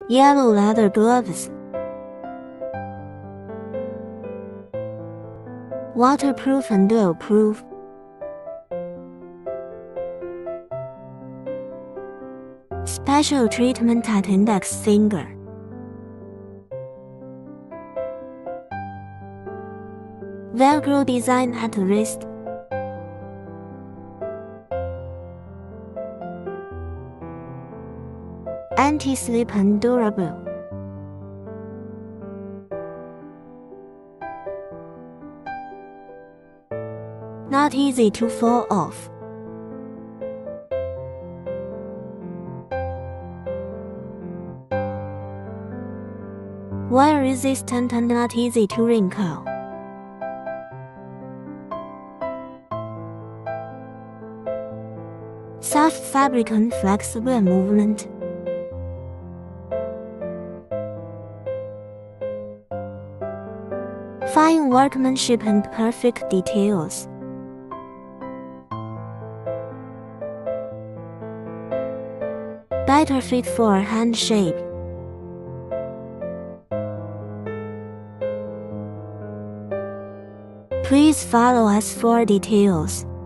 Yellow leather gloves. Waterproof and oil-proof. Special treatment at index finger. Velcro design at wrist. Anti-slip and durable. Not easy to fall off. Wear resistant and not easy to wrinkle. Soft fabric and flexible movement. Fine workmanship and perfect details. Better fit for hand shape. Please follow us for details.